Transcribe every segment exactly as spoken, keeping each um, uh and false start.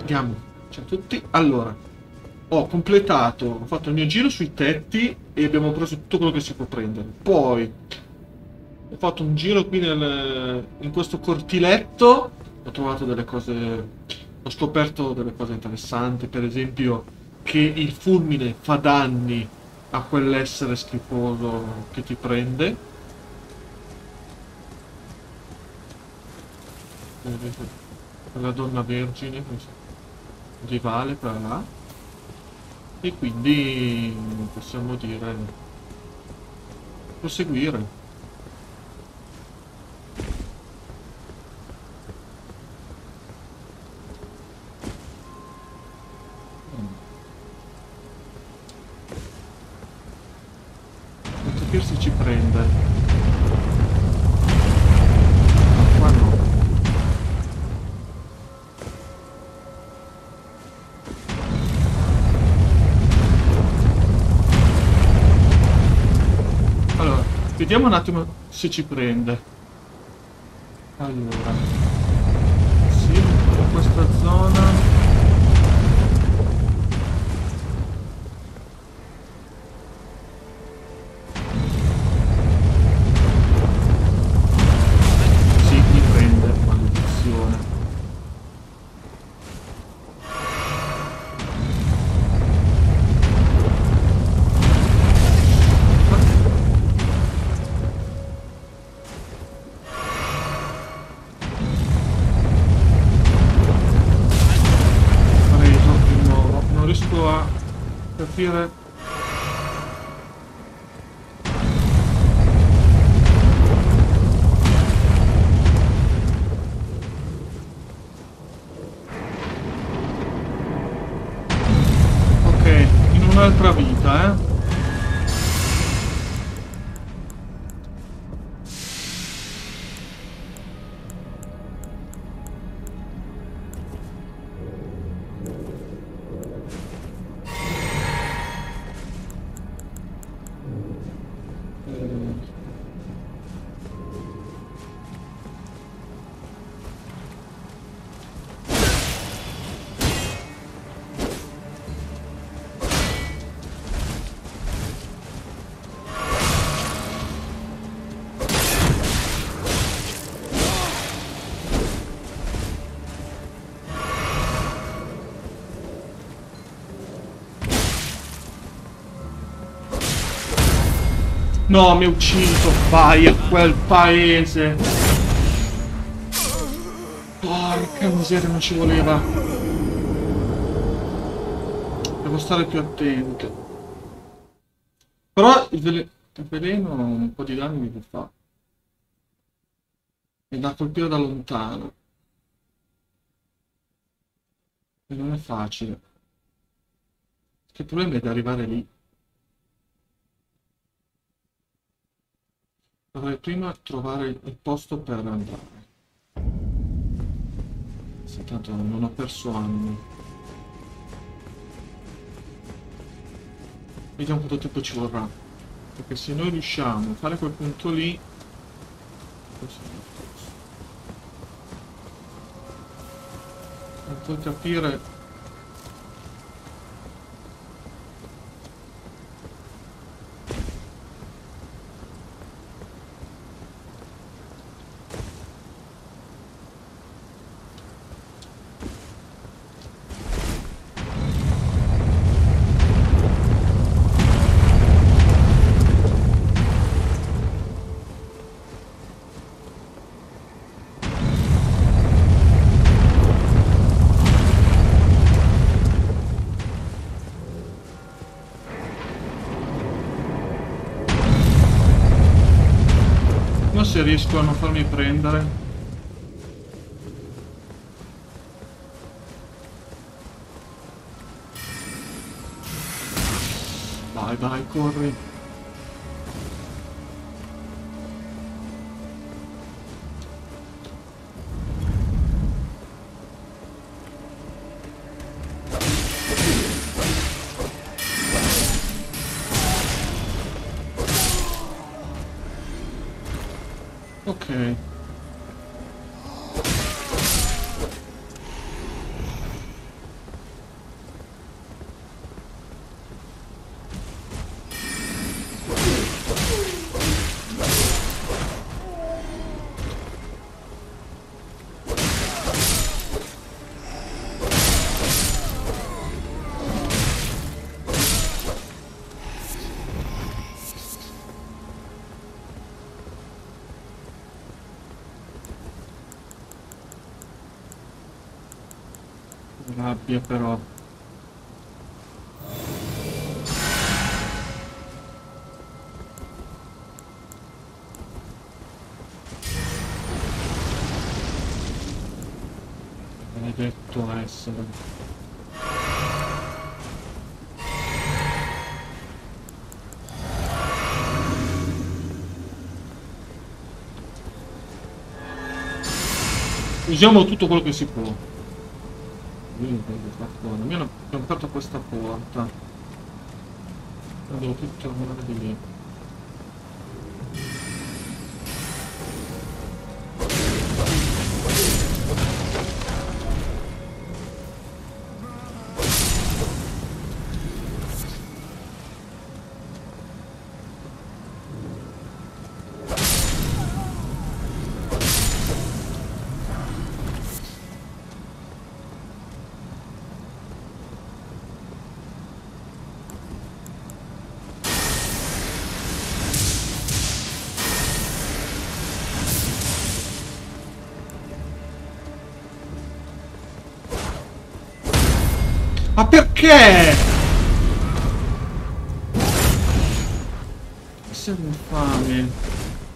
Andiamo. Ciao a tutti. Allora, ho completato, ho fatto il mio giro sui tetti e abbiamo preso tutto quello che si può prendere. Poi ho fatto un giro qui nel, in questo cortiletto, ho trovato delle cose, ho scoperto delle cose interessanti, per esempio che il fulmine fa danni a quell'essere schifoso che ti prende. Vedete, la donna vergine medievale, quella là. E quindi possiamo dire proseguire. Non capire se ci prende. Ma qua no. Allora, vediamo un attimo se ci prende. Allora, sì, in questa zona. Sì, mi prende, maledizione. Preso di nuovo, non riesco a capire. Ok, in un'altra vita, eh. No, mi ha ucciso, vai a quel paese. Porca miseria, non ci voleva. Devo stare più attento. Però il, vele il veleno un po' di danni mi fa. Mi da colpire da lontano. E non è facile. Il problema è di arrivare lì. Dovrei prima trovare il posto per andare. Sì, tanto non ho perso anni. Vediamo quanto tempo ci vorrà. Perché se noi riusciamo a fare quel punto lì... Non puoi capire... Se riesco a non farmi prendere. Vai, vai, corri. Ok. Rabbia però. Maledetto essere. Usiamo tutto quello che si può. Io mi hanno aperto questa porta. Devo tutto tornare di lì. Ma perché? Sei infame.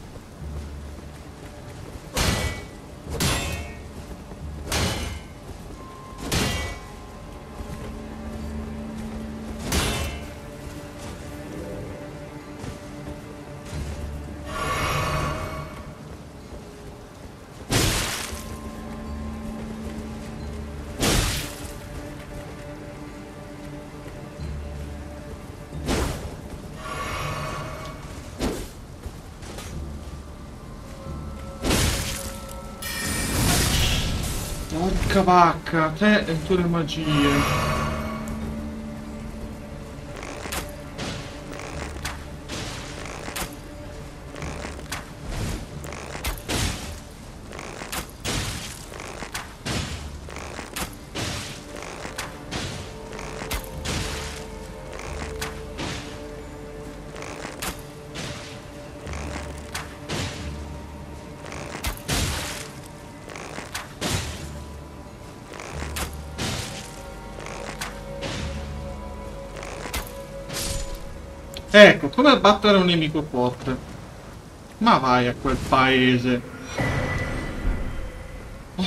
Porca vacca, te e le tue magie. Ecco, come abbattere un nemico forte. Ma vai a quel paese. Oh.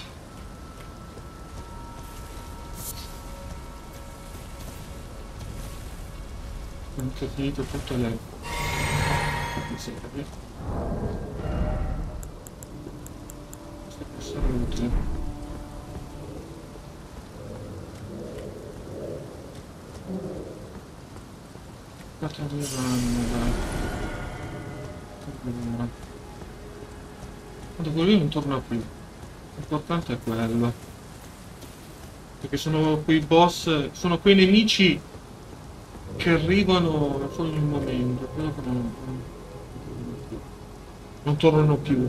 Non ho finito tutte le miserie. Questo può essere utile. quattro due vanno, dai. Quando quello lì non torna più. L'importante è quello. Perché sono quei boss, sono quei nemici che arrivano solo in un momento, quello che non, non tornano più.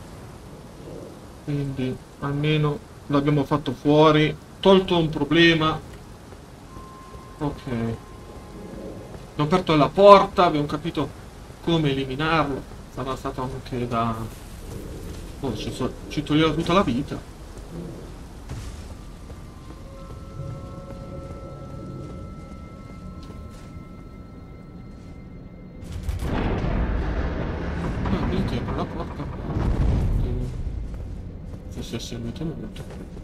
Quindi almeno l'abbiamo fatto fuori, tolto un problema. Ok. Abbiamo aperto la porta, abbiamo capito come eliminarlo. Sarà stato anche da... Oh, ci, so... ci toglieva tutta la vita. Ah, vedete, apro la porta. Forse è servito molto.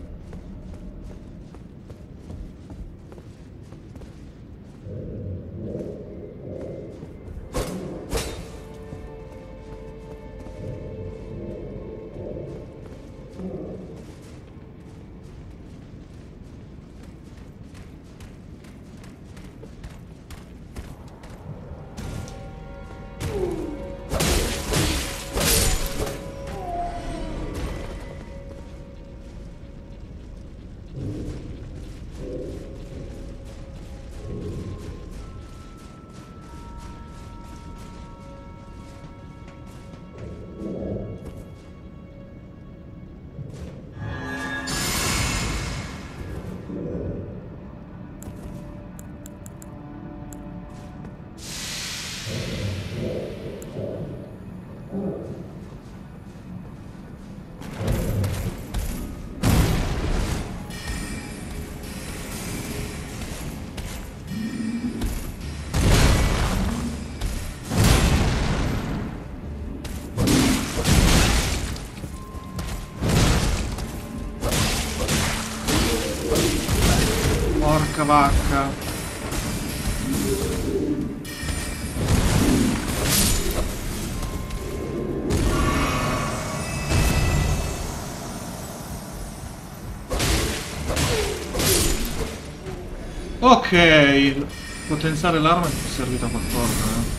porca vacca. Ok, potenziare l'arma è servita a qualcosa, eh.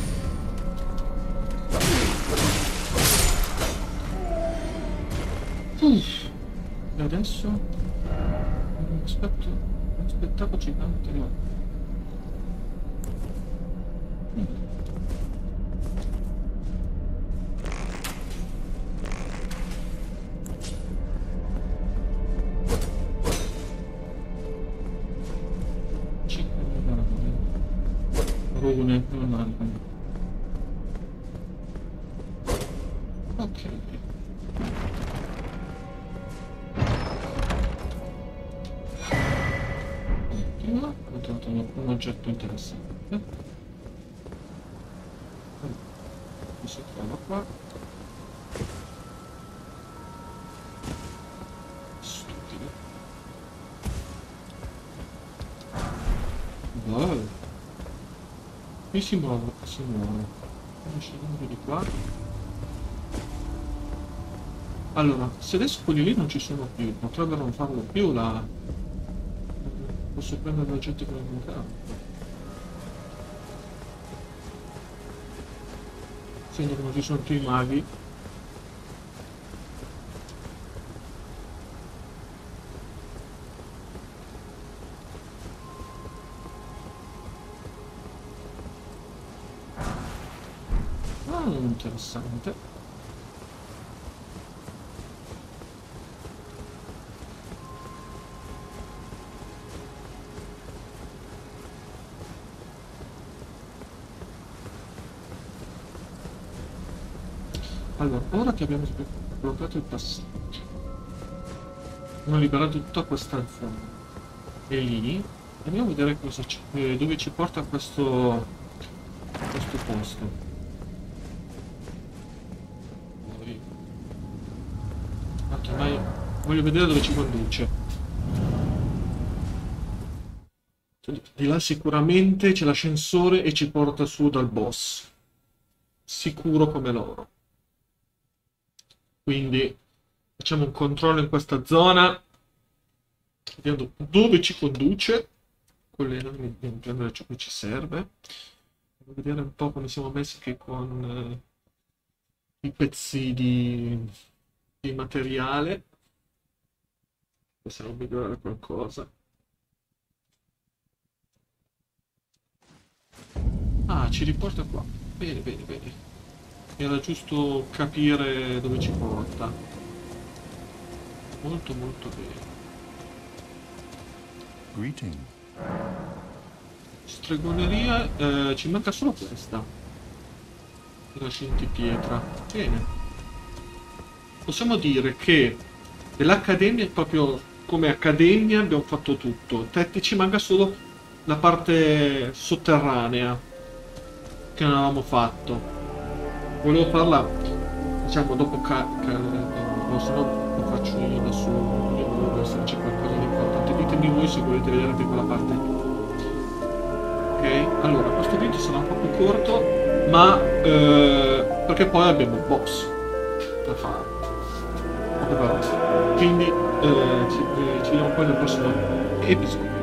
Uff. E adesso aspetto un spettacolo gigante. Rune, non hanno. Ok. Ottimo, ho trovato un, un oggetto interessante. Si trova qua. Stupido. Wow. Qui si muove, si muove. Scendendo di qua. Allora, se adesso quelli lì non ci sono più, potrebbero non farlo più la... Posso prendere l'oggetto con il campo. Sento che non ci sono più i maghi. Ah, interessante. Allora, ora che abbiamo sbloccato il passaggio, abbiamo liberato tutta questa zona. E lì andiamo a vedere cosa c'è, eh, dove ci porta questo, questo posto. Poi... Tanto ormai voglio vedere dove ci conduce. Di là sicuramente c'è l'ascensore e ci porta su dal boss. Sicuro come loro. Quindi facciamo un controllo in questa zona, vediamo dove ci conduce, con le armi dobbiamo prendere ciò che ci serve. Andiamo a vedere un po' come siamo messi che con eh, i pezzi di, di materiale. Possiamo migliorare qualcosa. Ah, ci riporta qua. Bene, bene, bene. Era giusto capire dove ci porta. Molto molto bene. Greeting. Stregoneria, eh, ci manca solo questa. La scintipietra. Bene. Possiamo dire che dell'accademia, proprio come accademia, abbiamo fatto tutto. Tetti ci manca solo la parte sotterranea che non avevamo fatto. Volevo farla, diciamo, dopo ca... ca no, se no lo faccio io da solo. Io volevo vedere se c'è qualcosa di importante. Ditemi voi se volete vedere anche quella parte. Ok? Allora, questo video sarà un po' più corto, ma eh, perché poi abbiamo il boss da fare. Poche parole. Quindi eh, ci, eh, ci vediamo poi nel prossimo episodio.